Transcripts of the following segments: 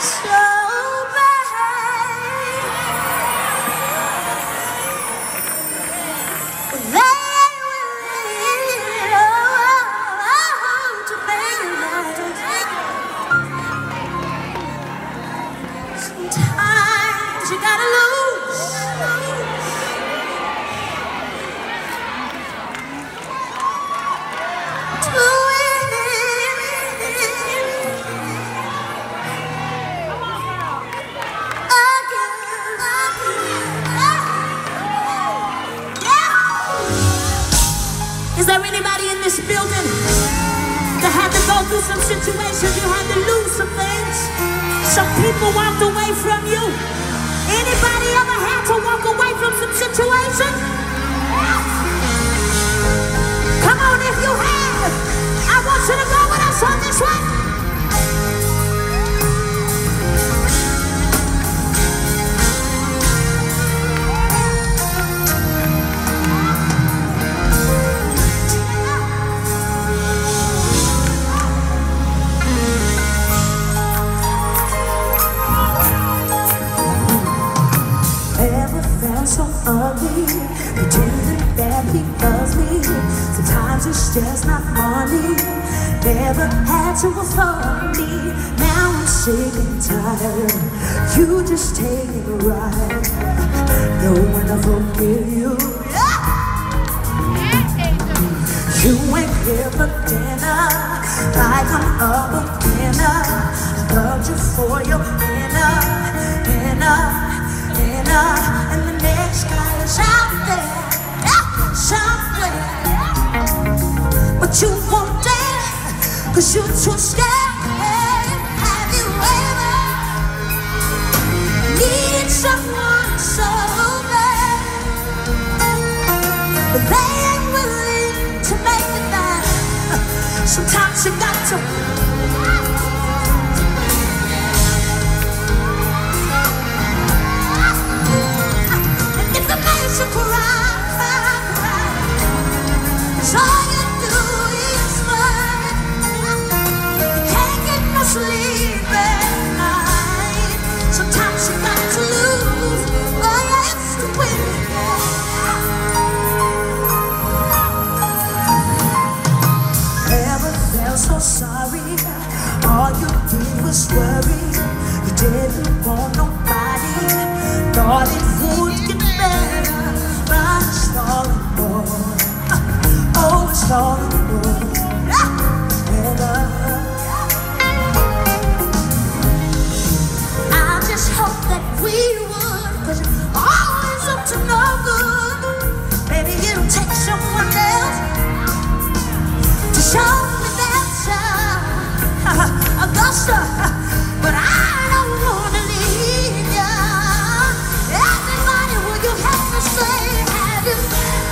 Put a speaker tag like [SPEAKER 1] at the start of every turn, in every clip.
[SPEAKER 1] so bad. They ain't willing to make it right. Sometimes you gotta lose. Is there anybody in this building that had to go through some situations? You had to lose some things. Some people walked away from you. Anybody ever had to walk away from some situations? Come on, if you have, I want you to go with us on this one. So ugly, pretending that he loves me. Sometimes it's just not money. Never had to afford me. Now I'm sick and tired. You just take it right. Know when I forgive you. You ain't here for dinner, like I'm up a dinner. I loved you for your inner. And the next guy is out there, somewhere. But you won't dare, 'cause you're too scared. Have you ever needed someone so bad, but they ain't willing to make it back? Sometimes you got to. All you do is fight. You can't get no sleep at night. Sometimes you got to lose, or yes, to win. Never felt so sorry. All you did was worry. You didn't want nobody. Thought it would get better, but it's falling more. Oh, it's all alone. I just hope that we would, 'cause it's always up to no good. Maybe it'll take someone else to show me that Augusta, but I don't wanna leave ya. Everybody, will you help me say, have you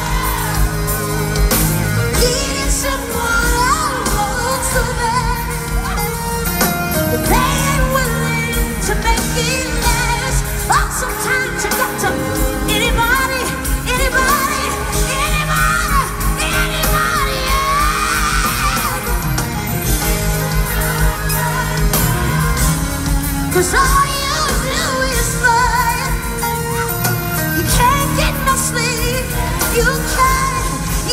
[SPEAKER 1] needed someone so bad, but they ain't willing to make it last? Oh, sometimes you got to. Anybody, yeah. 'Cause all you do is fight. You can't get no sleep. You can't.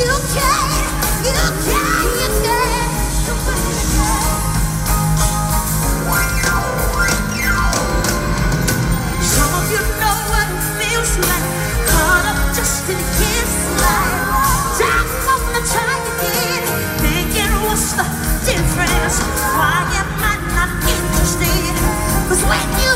[SPEAKER 1] Some of you know what it feels like, caught up just in his life. Time to try again, thinking what's the difference? Why am I not interested? 'Cause when you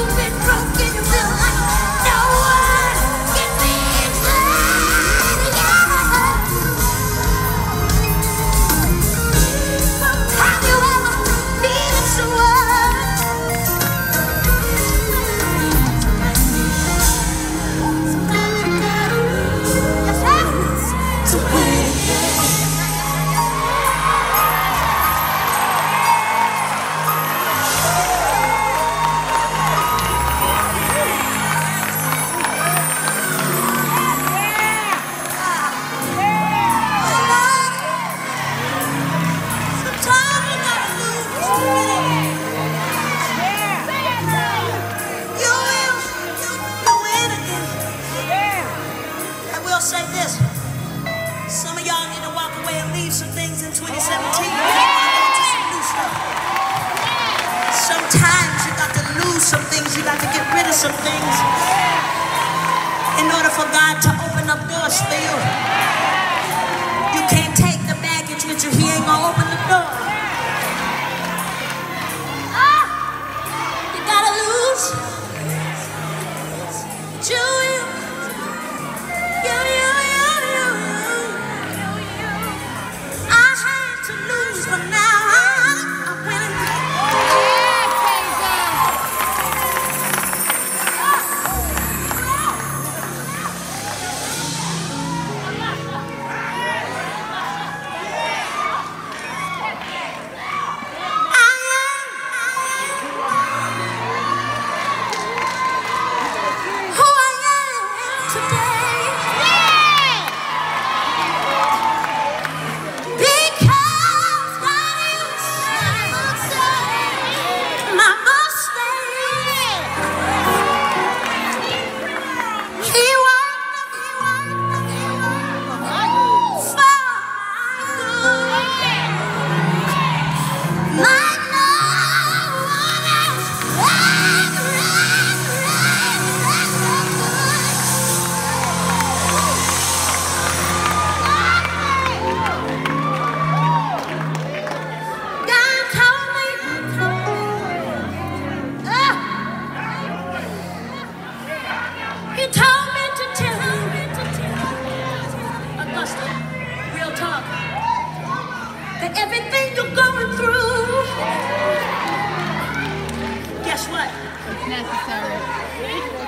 [SPEAKER 1] sometimes you got to get rid of some things in order for God to open up doors for you. You can't take the baggage with you. He ain't gonna open the door. You gotta lose. I had to lose, but now I'm winning. He told me to tell you, Augusta, real talk, that everything you're going through, guess what?
[SPEAKER 2] It's necessary.